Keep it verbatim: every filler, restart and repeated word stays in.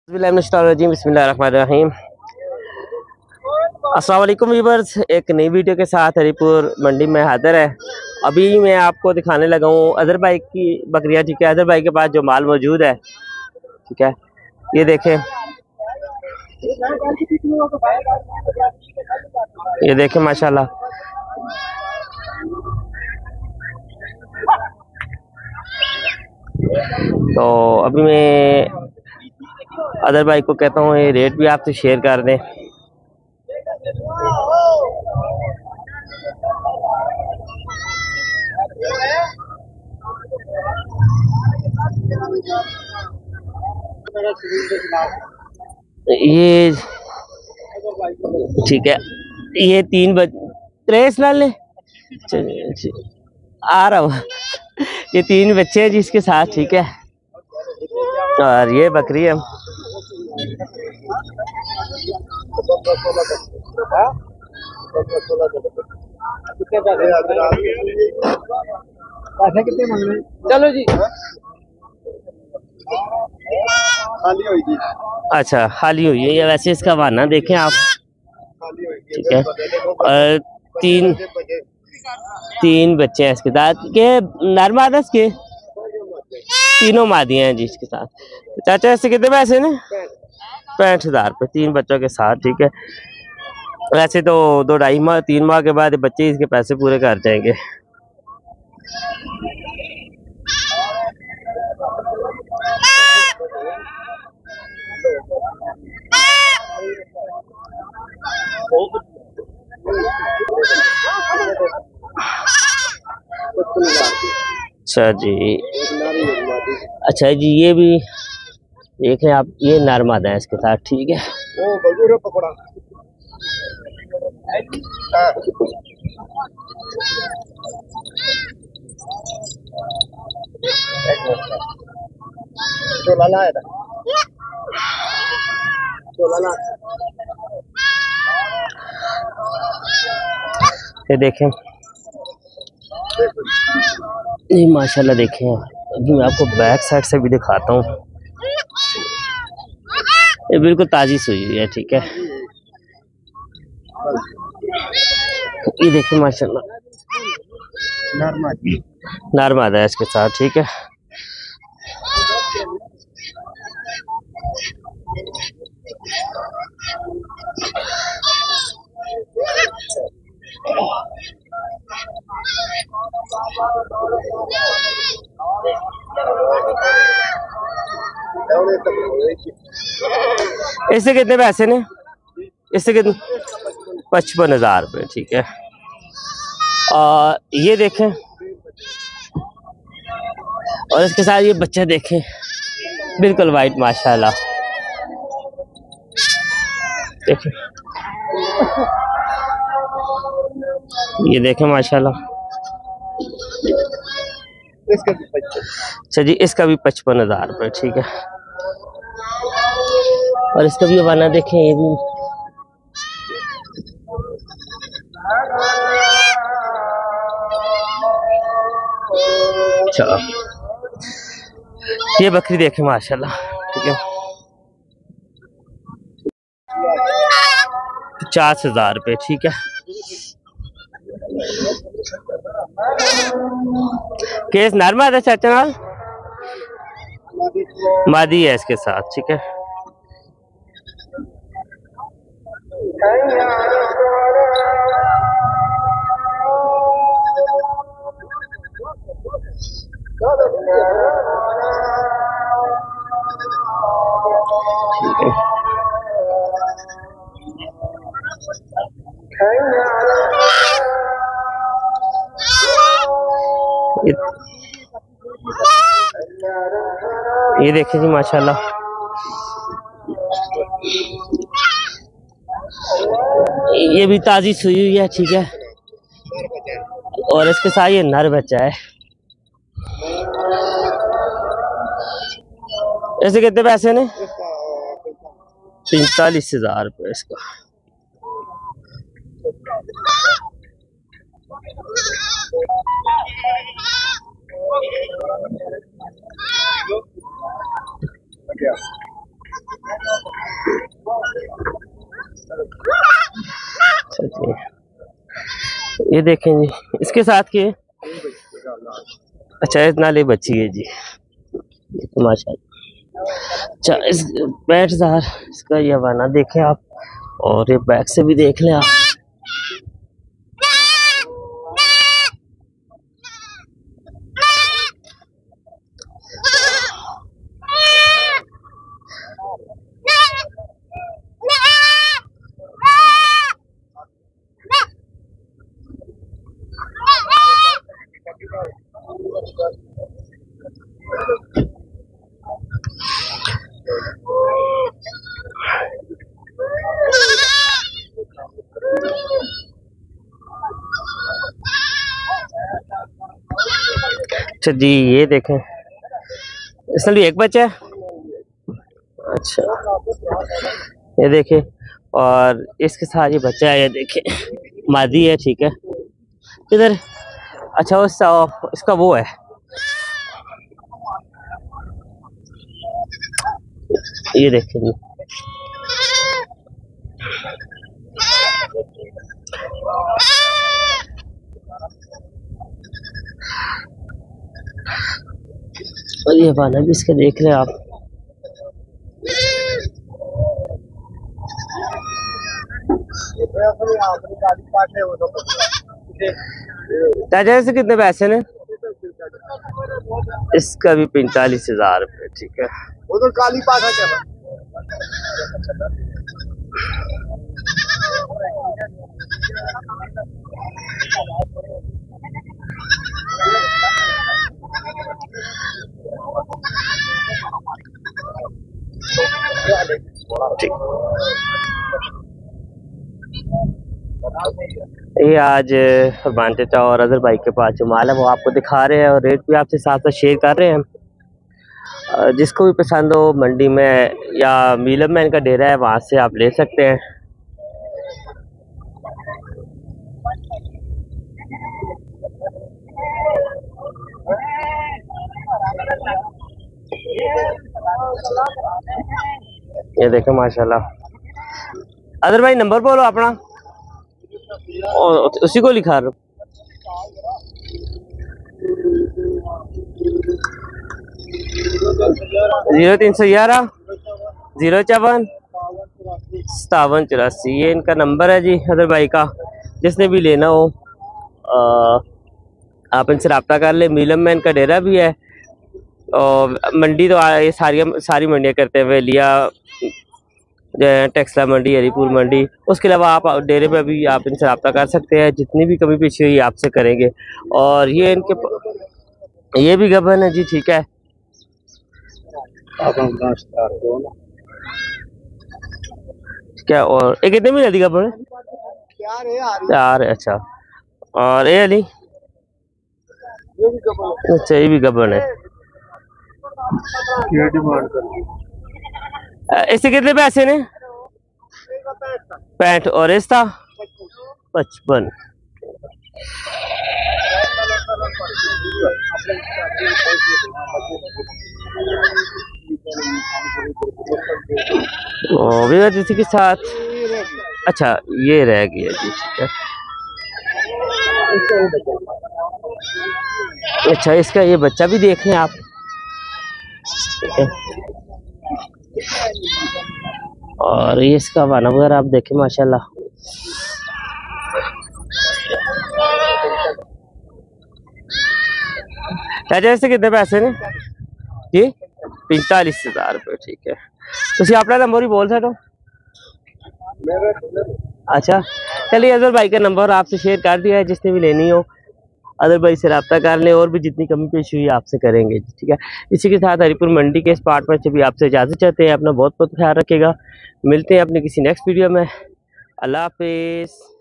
बिस्मिल्लाहिर्रहमानिर्रहीम। अस्सलाम वालेकुम व्यूअर्स, एक नई वीडियो के साथ हरीपुर मंडी में हाजिर है। अभी मैं आपको दिखाने लगा हूँ अदर भाई की बकरियाँ। ठीक है, अदर भाई के पास जो माल मौजूद है, ठीक है, ये देखें, ये देखें माशाल्लाह। तो अभी मैं अदर भाई को कहता हूँ ये रेट भी आपसे शेयर कर दें। ये ठीक है, ये तीन बज त्रेस लाल ले आ रहा हूँ। ये तीन बच्चे हैं जिसके साथ, ठीक है, और ये बकरी है। चलो जी, खाली हुई जी। अच्छा, खाली हुई है या वैसे इसका बहाना देखें आप, ठीक है। और तीन तीन बच्चे हैं इसके साथ के, नर मादा के तीनों मादियां हैं जिसके साथ। चाचा ऐसे कितने पैसे ने? पैंठ हजार रुपये तीन बच्चों के साथ, ठीक है। वैसे तो दो ढाई माह तीन माह के बाद बच्चे इसके पैसे पूरे कर जाएंगे। अच्छा जी, अच्छा जी, ये भी देखें आप, ये नर मादा है इसके साथ, ठीक है। ये देखें, ये माशाल्लाह देखें। अभी मैं आपको बैक साइड से भी दिखाता हूँ, ये बिल्कुल ताजी सुई हुई है, ठीक है। ये देखें माशाल्लाह, नर मादा है इसके साथ, ठीक है। इससे कितने पैसे ने? इससे कितने? पचपन हजार रुपये, ठीक है। और ये देखें, और इसके साथ ये बच्चा देखें, बिल्कुल वाइट माशाल्लाह, देखें, ये देखें माशाल्लाह। अच्छा जी, इसका भी पचपन हजार रुपये, ठीक है। और इसका भी हवाना देखें, ये भी अच्छा। ये बकरी देखें माशाल्लाह, ठीक है, पचास हजार रुपये, ठीक है। केस नरमा है चाचा नाल मादी है इसके साथ, ठीक है। ये देखें जी माशाल्लाह, ये भी ताजी सुई हुई है, ठीक है। और इसके साथ ये नर बच्चा है। ऐसे कितने पैसे ने? पैंतालीस हजार रुपये इसका। ये देखें जी, इसके साथ के अच्छा इतना ले बच्ची है जी, माशाल्लाह। अच्छा इस पैंठ हजार इसका ये हवाना देखें आप, और ये बैक से भी देख लें आप। अच्छा जी ये देखें, इसमें भी एक बच्चा है। अच्छा ये देखें, और इसके साथ ये बच्चा है, ये देखें मादी है, ठीक है। किधर? अच्छा वो इसका वो है, ये देखें जी। और ये वाला भी इसके देख लें आप। चाचा से कितने पैसे ने? इसका भी पैंतालीस हजार रुपये, ठीक है। वो तो काली पाठा क्या ये आज फरमान चाचा और अजहर भाई के पास जो माल है वो आपको दिखा रहे हैं, और रेट भी आपसे साथ साथ शेयर कर रहे हैं। जिसको भी पसंद हो मंडी में या मीलम मैन का डेरा है वहाँ से आप ले सकते हैं। ये देखें माशाल्लाह। अदर भाई नंबर बोलो अपना, और उसी को लिखा रहा जीरो तीन सौ ग्यारह जीरो चौवन सतावन चौरासी, ये इनका नंबर है जी अदर भाई का। जिसने भी लेना हो आ, आप इनसे रब्ता कर ले। मीलम में इनका डेरा भी है, और मंडी तो ये सारी सारी मंडियाँ करते हैं, वेलिया, टेक्सला मंडी, हरीपुर मंडी। उसके अलावा आप डेरे पे भी आप इनसे रब्ता कर सकते हैं, जितनी भी कमी पीछे हुई आपसे करेंगे। और ये इनके ये भी गबन है जी, ठीक है। क्या और ये कितने महीने दी गबन है? चार है। अच्छा, और ये अली अच्छा ये भी गबन है। इससे कितने पैसे ने? पैंठ, और इसका पचपन। भी इसी के साथ अच्छा ये रह गया जी, ठीक है। अच्छा इसका ये बच्चा भी देख लें आप, ठीक है। और ये इसका वाना वगैरह आप देखें माशाल्लाह। चाचा इससे कितने पैसे ने जी? पैंतालीस हजार रुपये, ठीक है। तुम अपना नंबर ही बोल सकते हो? अच्छा चलिए, अजहर भाई का नंबर आपसे शेयर कर दिया है, जिसने भी लेनी हो अजहर भाई से रब्ता कर लें, और भी जितनी कमी पेश हुई आपसे करेंगे, ठीक है। इसी के साथ हरीपुर मंडी के इस पार्ट में से भी आपसे इजाज़त चाहते हैं। अपना बहुत बहुत ख्याल रखिएगा। मिलते हैं अपने किसी नेक्स्ट वीडियो में। अल्लाह हाफिज़।